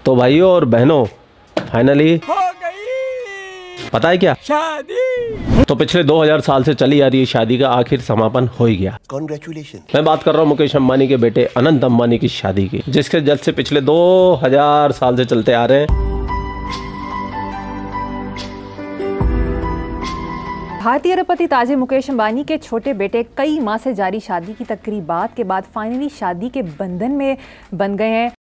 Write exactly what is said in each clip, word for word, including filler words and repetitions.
तो भाइयों और बहनों, फाइनली हो गई पता है क्या, शादी। तो पिछले दो हज़ार साल से चली आ रही शादी का आखिर समापन हो ही गया। Congratulations. मैं बात कर रहा हूँ मुकेश अंबानी के बेटे अनंत अंबानी की शादी की, जिसके जल से पिछले दो हज़ार साल से चलते आ रहे हैं। भारतीय अरबपति ताजे मुकेश अंबानी के छोटे बेटे कई माह से जारी शादी की तकरीबात के बाद फाइनली शादी के बंधन में बन गए हैं।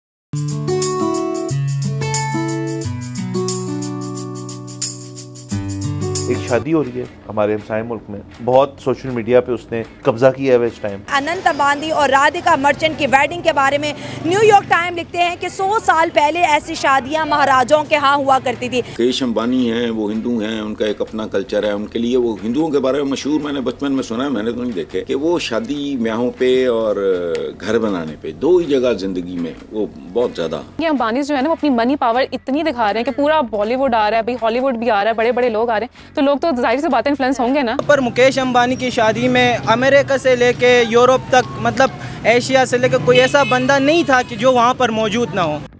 एक शादी हो रही है हमारे हमसाये मुल्क में, बहुत सोशल मीडिया पे उसने कब्जा किया है इस टाइम। अनंत अंबानी और राधिका मर्चेंट की वेडिंग के बारे में न्यूयॉर्क टाइम लिखते हैं कि सौ साल पहले ऐसी शादियां महाराजाओं के यहाँ हुआ करती थी। मुकेश अंबानी हैं, वो हिंदू हैं, उनका एक अपना कल्चर है, उनके लिए वो हिंदुओं के बारे में मशहूर, मैंने बचपन में सुना है, मैंने तो नहीं देखे कि वो शादी ब्याहों पे और घर बनाने पे दो ही जगह जिंदगी में वो बहुत ज्यादा। ये अंबानी जो है ना वो अपनी मनी पावर इतनी दिखा रहे हैं कि पूरा बॉलीवुड आ रहा है, भाई हॉलीवुड भी आ रहा है, बड़े बड़े लोग आ रहे हैं, तो लोग तो जाहिर सी बात है इन्फ्लुएंस होंगे ना। पर मुकेश अंबानी की शादी में अमेरिका से लेके यूरोप तक, मतलब एशिया से लेके कोई ऐसा बंदा नहीं था कि जो वहाँ पर मौजूद ना हो।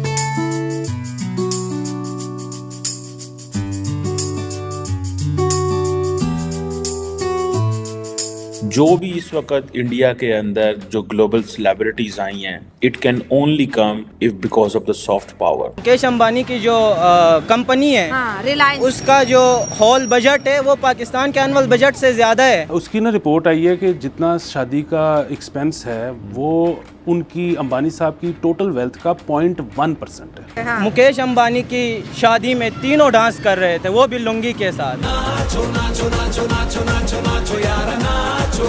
जो भी इस वक्त इंडिया के अंदर जो ग्लोबल सेलिब्रिटीज आई हैं, it can only come if because of the soft power. Mukesh Ambani की जो आ, कंपनी है, हाँ, रिलायंस, उसका जो हॉल बजट है वो पाकिस्तान के एनुअल बजट से ज्यादा है। उसकी ना रिपोर्ट आई है कि जितना शादी का एक्सपेंस है वो उनकी अंबानी साहब की टोटल वेल्थ का पॉइंट वन परसेंट है। हाँ। मुकेश अंबानी की शादी में तीनों डांस कर रहे थे, वो भी लुंगी के साथ। नाचो, नाचो, नाचो, नाचो, नाचो, नाचो यार नाचो।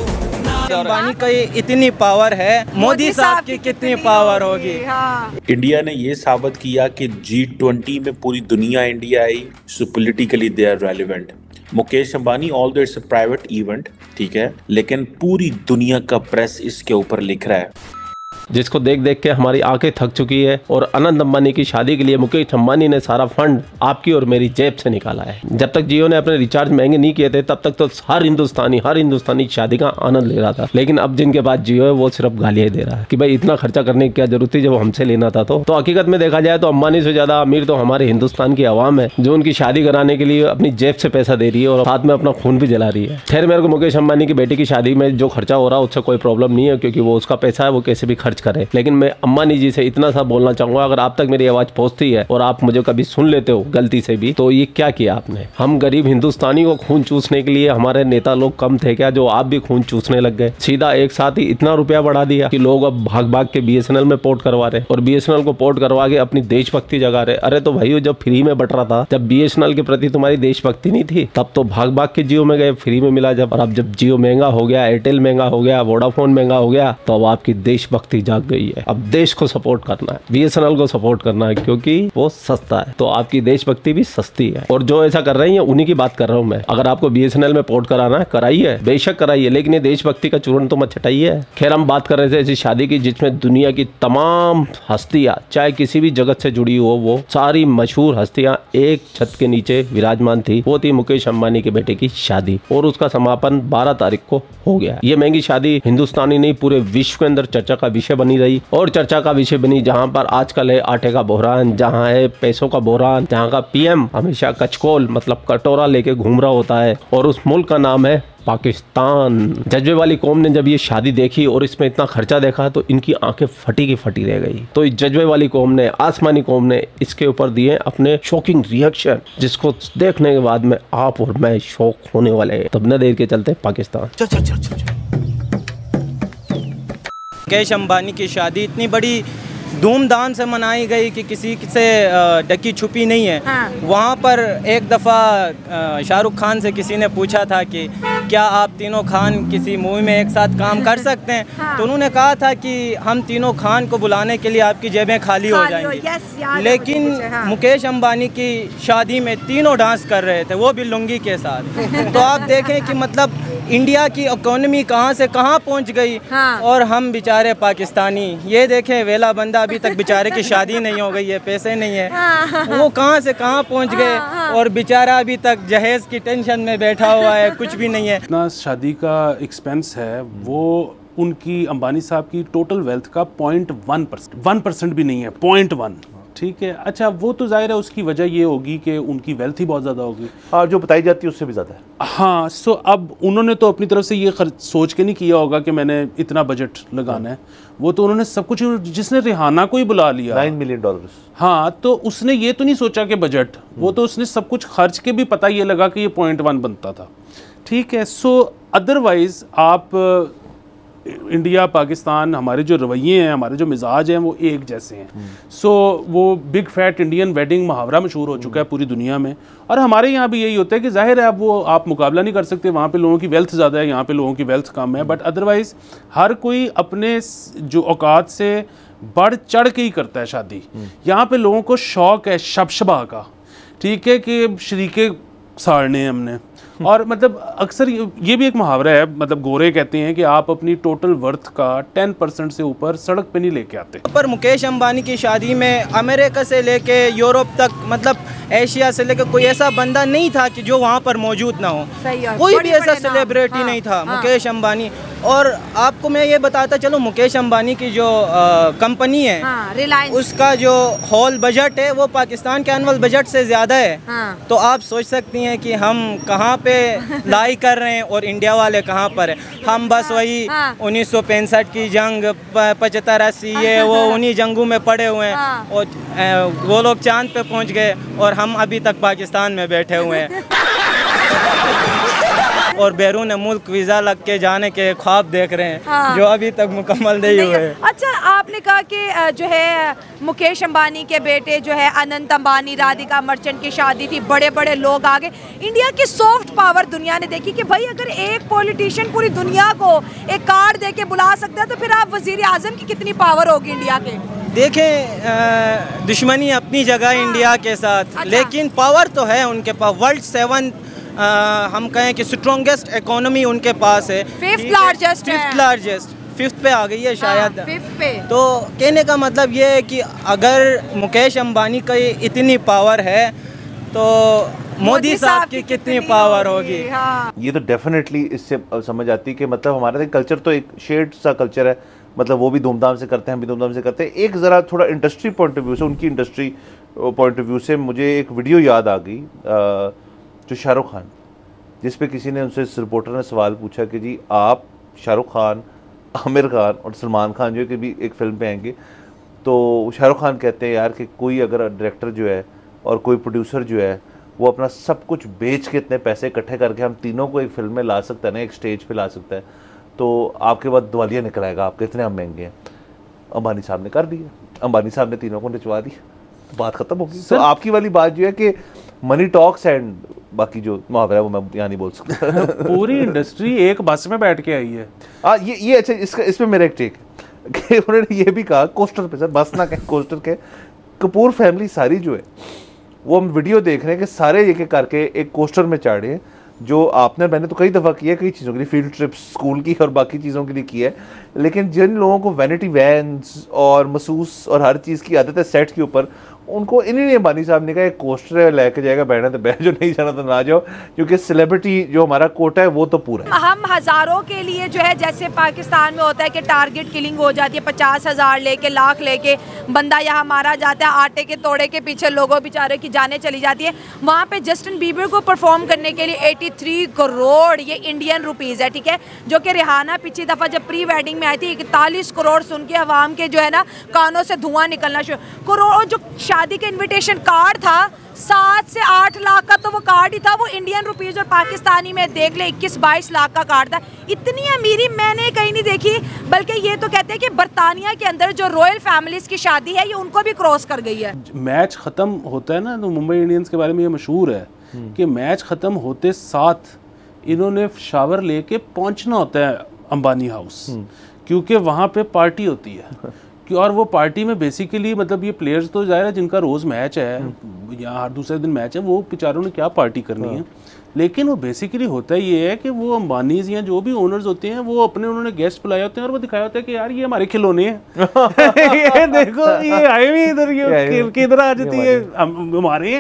अंबानी का ये इतनी पावर है, मोदी साहब की कितनी पावर होगी। हाँ। इंडिया ने ये साबित किया कि जी ट्वेंटी में पूरी दुनिया इंडिया आई, so politically they are relevant. Mukesh Ambani although it's a private event, ठीक है, लेकिन पूरी दुनिया का प्रेस इसके ऊपर लिख रहा है, जिसको देख देख के हमारी आंखें थक चुकी है। और अनंत अंबानी की शादी के लिए मुकेश अंबानी ने सारा फंड आपकी और मेरी जेब से निकाला है। जब तक जियो ने अपने रिचार्ज महंगे नहीं किए थे तब तक तो हर हिंदुस्तानी हर हिंदुस्तानी शादी का आनंद ले रहा था, लेकिन अब जिनके पास जियो है वो सिर्फ गालियां दे रहा है कि भाई इतना खर्चा करने की क्या जरूरत थी जब हमसे लेना था। तो, तो हकीकत में देखा जाए तो अंबानी से ज्यादा अमीर तो हमारे हिंदुस्तान की आवाम है, जो उनकी शादी कराने के लिए अपनी जेब से पैसा दे रही है और साथ में अपना खून भी जला रही है। खैर, मेरे को मुकेश अंबानी की बेटी की शादी में जो खर्चा हो रहा है उससे कोई प्रॉब्लम नहीं है, क्योंकि वो उसका पैसा है, वो कैसे भी खर्च करे। लेकिन मैं अंबानी जी से इतना सा बोलना चाहूंगा, अगर आप तक मेरी आवाज पहुंचती है और आप मुझे कभी सुन लेते हो गलती से भी, तो ये क्या किया आपने? हम गरीब हिंदुस्तानी को खून चूसने के लिए हमारे नेता लोग कम थे क्या, जो आप भी खून चूसने लग गए? सीधा एक साथ ही इतना रुपया बढ़ा दिया कि लोग अब भाग भाग के बीएसएनएल में पोर्ट करवा रहे और बीएसएनएल को पोर्ट करवा के अपनी देशभक्ति जगा रहे। अरे तो भाई, जब फ्री में बट रहा था, जब बीएसएनएल के प्रति तुम्हारी देशभक्ति नहीं थी, तब तो भाग भाग के जियो में गए, फ्री में मिला जब। और अब जब जियो महंगा हो गया, एयरटेल महंगा हो गया, वोडाफोन महंगा हो गया, तो अब आपकी देशभक्ति जाग गई है। अब देश को सपोर्ट करना है, बीएसएनएल को सपोर्ट करना है, क्योंकि वो सस्ता है, तो आपकी देशभक्ति भी सस्ती है। और जो ऐसा कर रही है उन्हीं की बात कर रहा हूं मैं। अगर आपको बीएसएनएल में पोर्ट कराना है, कराइए, बेशक कराइए, लेकिन ये देशभक्ति का चूर्ण तो मत छटाइए। खैर, हम बात कर रहे थे ऐसी शादी की जिसमें दुनिया की तमाम हस्तियां, चाहे किसी भी जगत से जुड़ी हो, वो सारी मशहूर हस्तियां एक छत के नीचे विराजमान थी। वो थी मुकेश अंबानी के बेटे की शादी, और उसका समापन बारह तारीख को हो गया। ये महंगी शादी हिंदुस्तानी नहीं, पूरे विश्व के अंदर चर्चा का विषय बनी रही, और चर्चा का विषय बनी जहां पर आजकल है आटे का बहरान, जहां है पैसों का बहरान, जहां का पीएम हमेशा कचकोल मतलब कटोरा लेके घूम रहा होता है, और उस मुल्क का नाम है पाकिस्तान। जज्बे वाली कौम ने जब ये शादी देखी और इसमें इतना खर्चा देखा तो इनकी आंखें फटी की फटी रह गई। तो इस जज्बे वाली कौम ने, आसमानी कौम ने इसके ऊपर दिए अपने शॉकिंग रिएक्शन, जिसको देखने के बाद में आप और मैं शौक होने वाले हैं। तब न देर के चलते पाकिस्तान। चल चल चल चल मुकेश अंबानी की शादी इतनी बड़ी धूमधाम से मनाई गई कि किसी से डकी छुपी नहीं है। हाँ। वहाँ पर एक दफ़ा शाहरुख खान से किसी ने पूछा था कि क्या आप तीनों खान किसी मूवी में एक साथ काम कर सकते हैं? हाँ। तो उन्होंने कहा था कि हम तीनों खान को बुलाने के लिए आपकी जेबें खाली हो जाएंगी। लेकिन हाँ। मुकेश अंबानी की शादी में तीनों डांस कर रहे थे, वो भी लुंगी के साथ। तो आप देखें कि मतलब इंडिया की इकोनॉमी कहाँ से कहाँ पहुँच गई। हाँ। और हम बेचारे पाकिस्तानी, ये देखें वेला बंदा अभी तक बेचारे की शादी नहीं हो गई है, पैसे नहीं है, हाँ। वो कहाँ से कहाँ पहुँच गए। हाँ। और बेचारा अभी तक जहेज की टेंशन में बैठा हुआ है, कुछ भी नहीं है। इतना शादी का एक्सपेंस है वो उनकी अंबानी साहब की टोटल वेल्थ का point one percent one percent भी नहीं है, पॉइंट वन ठीक है। अच्छा, वो तो जाहिर है उसकी वजह ये होगी कि उनकी वेल्थ ही बहुत ज़्यादा होगी। हाँ, जो बताई जाती है उससे भी ज़्यादा है। हाँ, सो अब उन्होंने तो अपनी तरफ से ये खर्च सोच के नहीं किया होगा कि मैंने इतना बजट लगाना है। वो तो उन्होंने सब कुछ, जिसने रिहाना को ही बुला लिया नाइन मिलियन डॉलर। हाँ, तो उसने ये तो नहीं सोचा कि बजट, वो तो उसने सब कुछ खर्च के भी पता ये लगा कि ये पॉइंट वन बनता था। ठीक है। सो अदरवाइज आप इंडिया पाकिस्तान, हमारे जो रवैये हैं, हमारे जो मिजाज हैं वो एक जैसे हैं। सो so, वो बिग फैट इंडियन वेडिंग मुहावरा मशहूर हो चुका है पूरी दुनिया में, और हमारे यहाँ भी यही होता है कि जाहिर है अब वो आप मुकाबला नहीं कर सकते, वहाँ पे लोगों की वेल्थ ज़्यादा है, यहाँ पे लोगों की वेल्थ कम है, बट अदरवाइज़ हर कोई अपने जो औकात से बढ़ चढ़ के ही करता है शादी। यहाँ पे लोगों को शौक़ है शबशबा का, ठीक है, कि शरीके साड़ने हमने। और मतलब अक्सर ये भी एक मुहावरा है, मतलब गोरे कहते हैं कि आप अपनी टोटल वर्थ का टेन परसेंट से ऊपर सड़क पे नहीं लेके आते। पर मुकेश अंबानी की शादी में अमेरिका से लेके यूरोप तक, मतलब एशिया से लेकर कोई ऐसा बंदा नहीं था कि जो वहाँ पर मौजूद ना हो। कोई भी ऐसा सेलिब्रिटी हाँ, नहीं था। हाँ, मुकेश अंबानी। और आपको मैं ये बताता चलो, मुकेश अंबानी की जो आ, कंपनी है हाँ, उसका जो हॉल बजट है वो पाकिस्तान के एनुअल बजट से ज़्यादा है। हाँ, तो आप सोच सकती हैं कि हम कहाँ पे लाई कर रहे हैं और इंडिया वाले कहाँ पर है। हम बस वही हाँ, उन्नीस सौ पैंसठ की जंग, पचहत्तर अस्सी, ये वो उन्हीं जंगों में पड़े हुए हैं। हाँ, और वो लोग चांद पे पहुँच गए और हम अभी तक पाकिस्तान में बैठे हुए हैं और बैरून मुल्क वीज़ा लग के जाने के ख्वाब देख रहे हैं। हाँ, जो अभी तक मुकम्मल नहीं हुए। अच्छा, आपने कहा कि जो है मुकेश अंबानी के बेटे जो है अनंत अंबानी, राधिका मर्चेंट की शादी थी, बड़े बड़े लोग आ गए। इंडिया की सॉफ्ट पावर दुनिया ने देखी कि भाई अगर एक पॉलिटिशियन पूरी दुनिया को एक कार्ड दे के बुला सकता है तो फिर आप वजीर आजम की कितनी पावर होगी इंडिया के। देखें, दुश्मनी अपनी जगह हाँ, इंडिया के साथ। अच्छा। लेकिन पावर तो है उनके पास। वर्ल्ड सेवन आ, हम कहें कि स्ट्रॉन्गेस्ट इकोनॉमी उनके पास है। Fifth largest fifth largest fifth पे आ गई है शायद। हाँ, फिफ्थ पे। तो कहने का मतलब ये है कि अगर मुकेश अंबानी का इतनी पावर है तो मोदी साहब की कितनी पावर होगी। हाँ। ये तो डेफिनेटली इससे समझ आती है कि मतलब हमारा कल्चर तो एक शेड सा कल्चर है, मतलब वो भी धूमधाम से करते हैं, हम भी धूमधाम से करते हैं। एक ज़रा थोड़ा इंडस्ट्री पॉइंट ऑफ व्यू से, उनकी इंडस्ट्री पॉइंट ऑफ व्यू से मुझे एक वीडियो याद आ गई, जो शाहरुख खान, जिस पे किसी ने उनसे, इस रिपोर्टर ने सवाल पूछा कि जी आप शाहरुख खान, आमिर खान और सलमान खान जो है कि भी एक फ़िल्म पे आएंगे, तो शाहरुख खान कहते हैं यार कि कोई अगर डायरेक्टर जो है और कोई प्रोड्यूसर जो है वो अपना सब कुछ बेच के इतने पैसे इकट्ठे करके हम तीनों को एक फिल्म में ला सकता है ना, एक स्टेज पे ला सकता है, तो आपके बाद दिवालिया निकल आएगा, आपके इतने हम महंगे हैं। अंबानी साहब ने कर दिया, अंबानी साहब ने तीनों को निचवा दिया, तो बात खत्म होगी। तो आपकी वाली बात जो है कि मनी टॉक्स एंड बाकी जो मुहावरा है वो मैं यहाँ नहीं बोल सकता। पूरी इंडस्ट्री एक बस में बैठ के आई है। हाँ, ये ये अच्छा, इसका इसमें मेरा एक टेक कि उन्होंने ये भी कहा कोस्टर पे, सर बस ना कहें, कोस्टर के कपूर फैमिली सारी जो है वो हम वीडियो देख रहे हैं कि सारे एक एक करके एक कोस्टर में चढ़े हैं, जो आपने, मैंने तो कई दफ़ा किया, कई चीज़ों के लिए, फील्ड ट्रिप्स स्कूल की और बाकी चीज़ों के लिए किया है, लेकिन जिन लोगों को वैनिटी वैन्स और महसूस और हर चीज़ की आदत है सेट के ऊपर, उनको इन्हीं अंबानी साहब ने कहा एक कोस्टर लेके जाएगा, बैठना तो बैठ, जो नहीं जाना तो ना जाओ, क्योंकि सेलिब्रिटी जो हमारा कोटा है वो तो पूरा है। हम हज़ारों के लिए जो है, जैसे पाकिस्तान में होता है कि टारगेट किलिंग हो जाती है, पचास हज़ार लेके, लाख लेके बंदा यहाँ मारा जाता है, आटे के तोड़े के पीछे लोगों बेचारे की जाने चली जाती है। वहाँ पे जस्टिन बीबर को परफॉर्म करने के लिए तिरासी करोड़ ये इंडियन रुपीज़ है, ठीक है, जो कि रिहाना पिछली दफ़ा जब प्री वेडिंग में आई थी इकतालीस करोड़ सुन के अवाम के जो है ना कानों से धुआं निकलना शुरू। करोड़ जो शादी का इन्विटेशन कार्ड था, सात से आठ लाख का तो वो कार्ड ही था, वो इंडियन रुपीस और पाकिस्तानी में देख ले इक्कीस बाईस लाख का कार्ड था। इतनी अमीरी मैंने कहीं नहीं देखी, बल्कि ये तो कहते हैं कि बर्तानिया के अंदर जो रॉयल फैमिलीज की शादी है ये उनको भी क्रॉस कर गई है। मैच खत्म होता है ना, तो मुंबई इंडियंस के बारे में ये मशहूर है कि मैच खत्म होते साथ इन्होंने शावर लेके पहुंचना होता है अंबानी हाउस, क्योंकि वहाँ पे पार्टी होती है। और वो पार्टी में बेसिकली मतलब ये प्लेयर्स तो जाहिर है जिनका रोज़ मैच है या हर दूसरे दिन मैच है, वो बेचारों ने क्या पार्टी करनी है, लेकिन वो बेसिकली होता ये है कि वो अंबानीज या जो भी ओनर्स होते हैं वो अपने उन्होंने गेस्ट बुलाए होते हैं और वो दिखाया होता है कि यार ये हमारे खिलौने हैं ये देखो ये आए हुए इधर, ये किधर आ जाती है, हमारे हैं,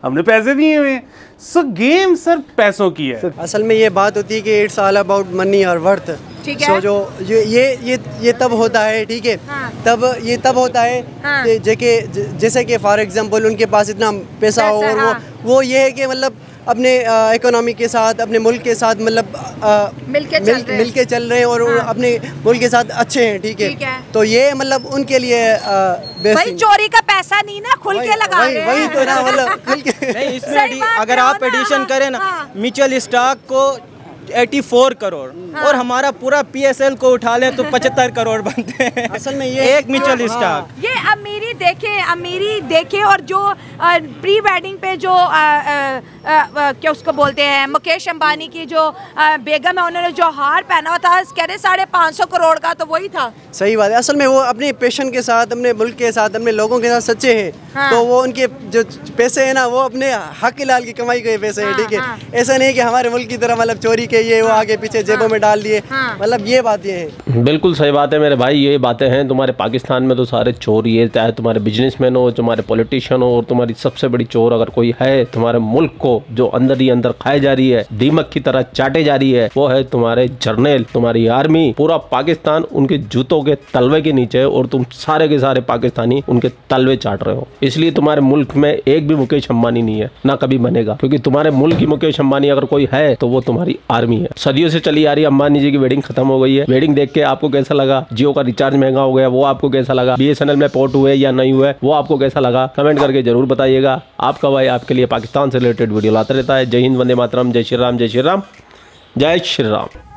हमने पैसे दिए हुए हैं। सो गेम सर पैसों की है। असल में ये बात होती है कि इट्स ऑल अबाउट मनी और वर्थ। ठीक है। सो जो ये ये ये ये तब होता है, ठीक है, हाँ। तब ये तब होता है हाँ। कि जेके जैसे कि फॉर एग्जांपल उनके पास इतना पैसा हो और हाँ। वो वो ये है कि मतलब अपने इकोनॉमी के साथ, अपने मुल्क के साथ मतलब मिलके चल मिल, रहे हैं मिलके चल रहे हैं और हाँ। अपने मुल्क के साथ अच्छे हैं, ठीक है, है। तो ये मतलब उनके लिए भाई चोरी का पैसा नहीं ना, खुल के लगा वही, रहे वही तो ना मतलब खुल के नहीं, इसमें अगर आप एडिशन करें ना म्यूचुअल स्टॉक को चौरासी करोड़ हाँ। और हमारा पूरा पीएसएल को उठा लें तो पचहत्तर करोड़ बनते हैं असल में ये एक म्यूचुअल हाँ, स्टॉक। ये अमीरी देखे अमीरी देखे और जो आ, प्री वेडिंग पे जो आ, आ, आ, आ, क्या उसको बोलते हैं मुकेश अंबानी की जो आ, बेगम है, उन्होंने जो हार पहना हुआ था कह रहे साढ़े पाँच सौ करोड़ का, तो वही था। सही बात है। असल में वो अपने पेशन के साथ, अपने मुल्क के साथ, अपने लोगों के साथ सच्चे हैं हाँ। तो वो उनके जो पैसे हैं ना वो अपने हक लाल की कमाई के पैसे हैं, ठीक है हाँ। ऐसा नहीं कि हमारे मुल्क की तरह मतलब चोरी के ये वो आगे पीछे जेबों में डाल दिए, मतलब ये बात ये है। बिल्कुल सही बात है मेरे भाई, ये बातें हैं। तुम्हारे पाकिस्तान में तो सारे चोर ही है, चाहे तुम्हारे बिजनेसमैन हो, तुम्हारे पॉलिटिशियन हो, और तुम्हारी सबसे बड़ी चोर अगर कोई है तुम्हारे मुल्क को जो अंदर ही अंदर खाई जा रही है, दीमक की तरह चाटे जा रही है, वो है तुम्हारे जर्नल, तुम्हारी आर्मी। पूरा पाकिस्तान उनके जूतों के तलवे के नीचे है और तुम सारे के सारे पाकिस्तानी उनके तलवे चाट रहे हो। इसलिए तुम्हारे मुल्क में एक भी मुकेश अंबानी नहीं है, ना कभी बनेगा, क्योंकि तुम्हारे मुल्क की मुकेश अंबानी अगर कोई है तो वो तुम्हारी आर्मी है। सदियों से चली आ रही अंबानी जी की वेडिंग खत्म हो गई है। वेडिंग देख के आपको कैसा लगा? जियो का रिचार्ज महंगा हो गया, वो आपको कैसा लगा? बीएसएनएल में पोर्ट हुए या नहीं हुए, वो आपको कैसा लगा? कमेंट करके जरूर बताइएगा। आपका भाई आपके लिए पाकिस्तान से रिलेटेड वीडियो लाता रहता है। जय हिंद, वंदे मातरम, जय श्री राम, जय श्री राम, जय श्री राम।